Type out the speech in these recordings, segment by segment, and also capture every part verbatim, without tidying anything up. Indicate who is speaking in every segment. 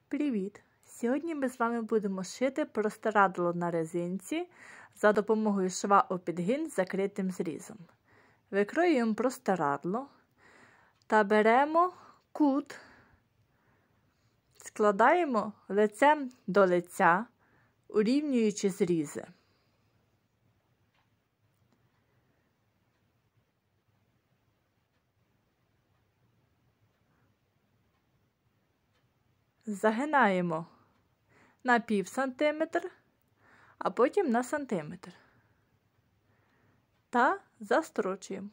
Speaker 1: Привіт! Сьогодні ми з вами будемо шити простирадло на резинці за допомогою шва у підгин з закритим зрізом. Викроюємо простирадло та беремо кут, складаємо лицем до лиця, урівнюючи зрізи. Загинаємо на пів сантиметр, а потім на сантиметр та застрочуємо.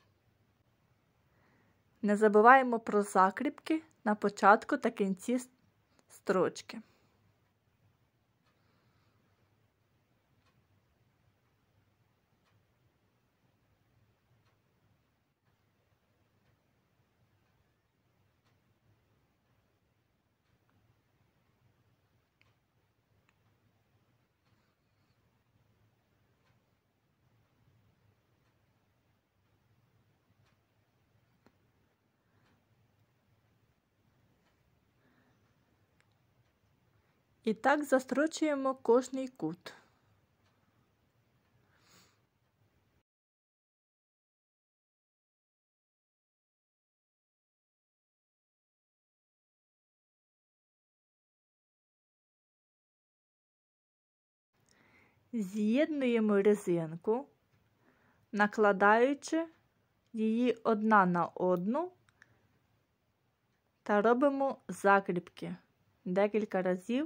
Speaker 1: Не забуваємо про закріпки на початку та кінці строчки. І так застрочуємо кожний кут. З'єднуємо резинку, накладаючи її одна на одну та робимо закріпки декілька разів.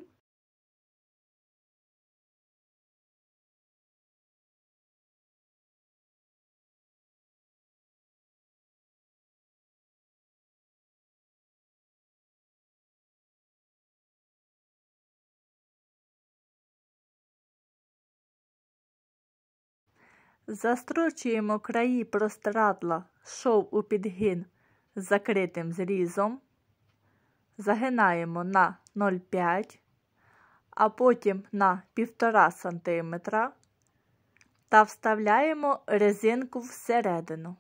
Speaker 1: Застрочуємо краї простирадла шов у підгин з закритим зрізом, загинаємо на нуль цілих п'ять, а потім на півтора сантиметра та вставляємо резинку всередину.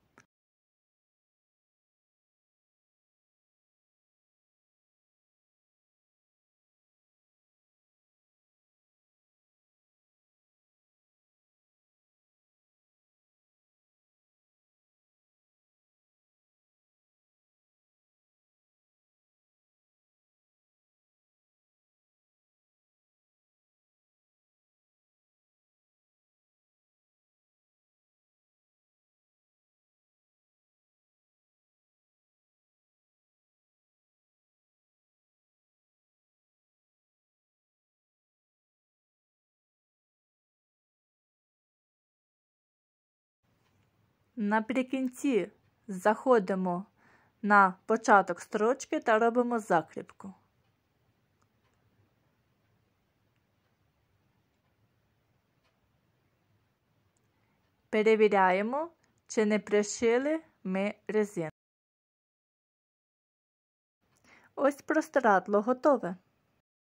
Speaker 1: Наприкінці заходимо на початок строчки та робимо закріпку. Перевіряємо, чи не пришили ми резинку. Ось простирадло готове.